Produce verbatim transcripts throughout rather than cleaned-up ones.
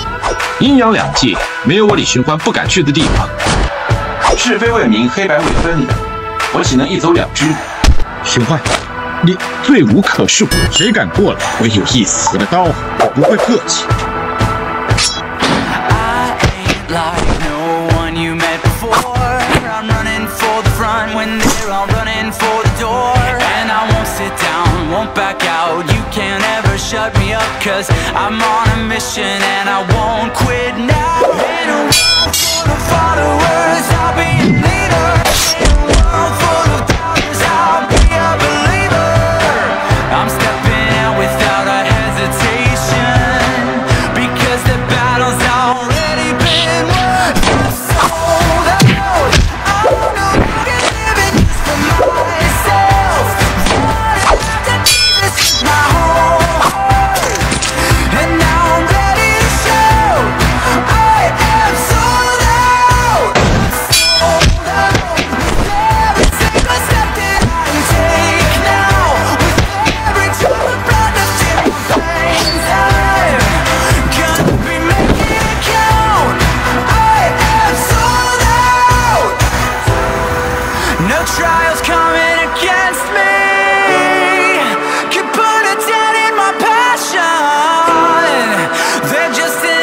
阴阳两界，没有我李寻欢不敢去的地方。是非未明，黑白未分，我岂能一走了之？ 寻欢，你罪无可恕，谁敢过来，唯有一死的刀，我不会客气。 When they're all running for the door, and I won't sit down, won't back out. You can't ever shut me up, cause I'm on a mission and I won't quit now. In a world full of followers, I'll be a leader. In a world full of doubters, I'll be a believer. I'm stepping out without a hesitation, because the battle's already been won. I'm sold out. I'm no trials coming against me can put a dent in my passion. They're just an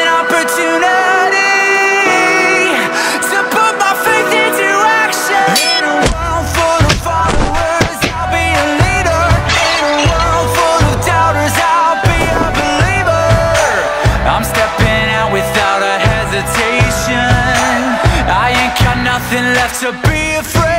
opportunity to put my faith into action. In a world full of followers, I'll be a leader. In a world full of doubters, I'll be a believer. I'm stepping out without a hesitation. I ain't got nothing left to be afraid.